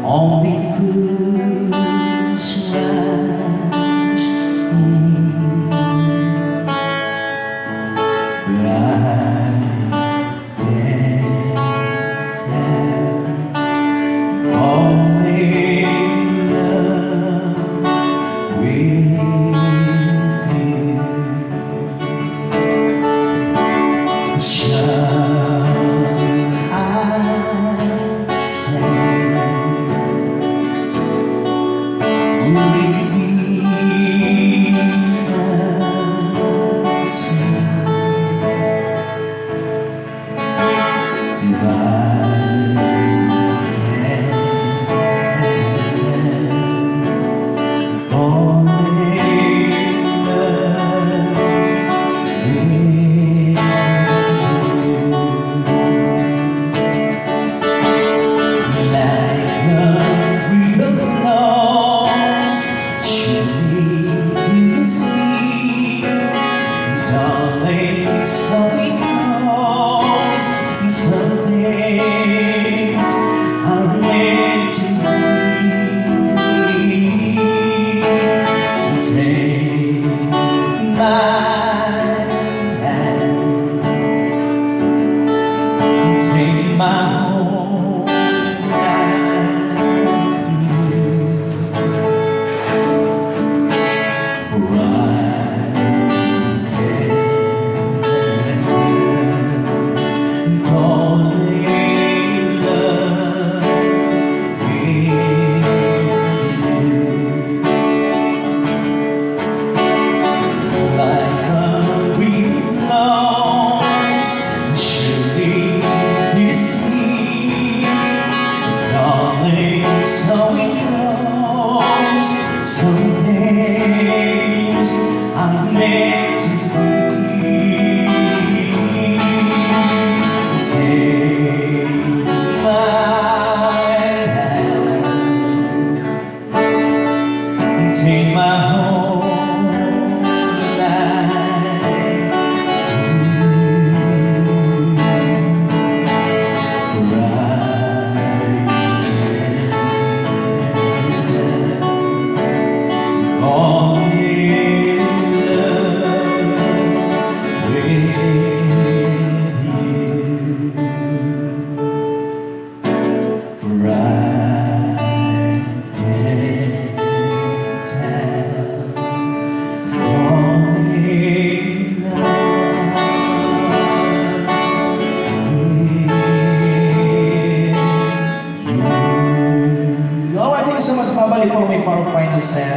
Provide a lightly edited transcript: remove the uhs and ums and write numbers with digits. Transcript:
only fools rush in, but I can't tell only love with you. Shall I say, would it be the same if I can't only love with you? Like a river flows surely to the sea, darling, so it goes, and some things are meant to be. Take my hand, take my whole life, for I can't fall in love with you. Like a river flows surely to sea, darling, so it goes, some things are meant to be. Take my hand, take my whole life too, for I can't fall in love with you, for I can't fall in love with you. Alright, thank you so much. Babalik po may final set.